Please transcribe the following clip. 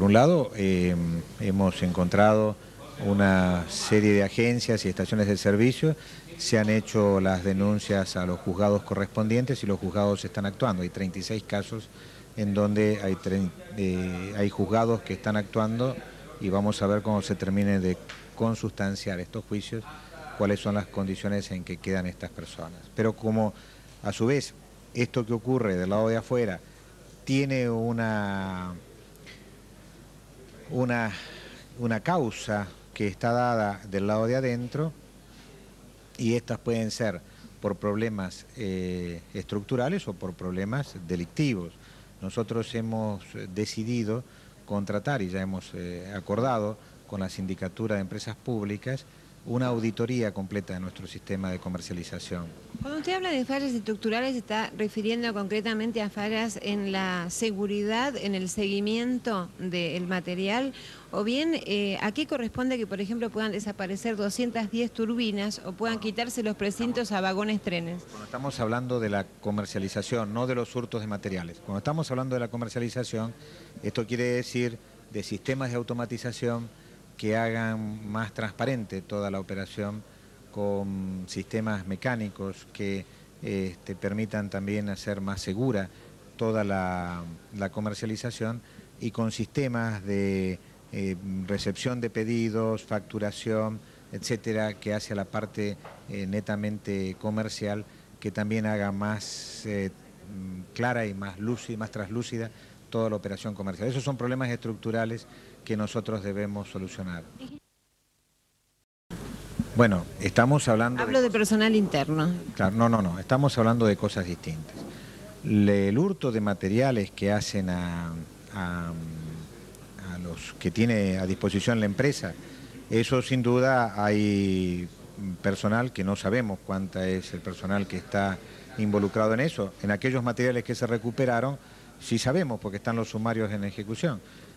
Por un lado, hemos encontrado una serie de agencias y estaciones de servicio, se han hecho las denuncias a los juzgados correspondientes y los juzgados están actuando. Hay 36 casos en donde hay juzgados que están actuando y vamos a ver cómo se termine de consustanciar estos juicios, cuáles son las condiciones en que quedan estas personas. Pero como a su vez esto que ocurre del lado de afuera tiene una causa que está dada del lado de adentro, y estas pueden ser por problemas estructurales o por problemas delictivos. Nosotros hemos decidido contratar y ya hemos acordado con la Sindicatura de Empresas Públicas una auditoría completa de nuestro sistema de comercialización. Cuando usted habla de fallas estructurales, ¿se está refiriendo concretamente a fallas en la seguridad, en el seguimiento del material? O bien, ¿a qué corresponde que, por ejemplo, puedan desaparecer 210 turbinas o puedan quitarse los precintos a vagones trenes? Cuando estamos hablando de la comercialización, no de los hurtos de materiales. Cuando estamos hablando de la comercialización, esto quiere decir de sistemas de automatización que hagan más transparente toda la operación, con sistemas mecánicos que permitan también hacer más segura toda la comercialización, y con sistemas de recepción de pedidos, facturación, etcétera, que hacia la parte netamente comercial, que también haga más clara y más lúcida, más traslúcida toda la operación comercial. Esos son problemas estructurales que nosotros debemos solucionar. Bueno, estamos hablando... Hablo de personal interno. Claro, no, estamos hablando de cosas distintas. El hurto de materiales que hacen a los que tiene a disposición la empresa, eso sin duda hay personal que no sabemos cuánta es el personal que está involucrado en eso. En aquellos materiales que se recuperaron, sí sabemos porque están los sumarios en ejecución.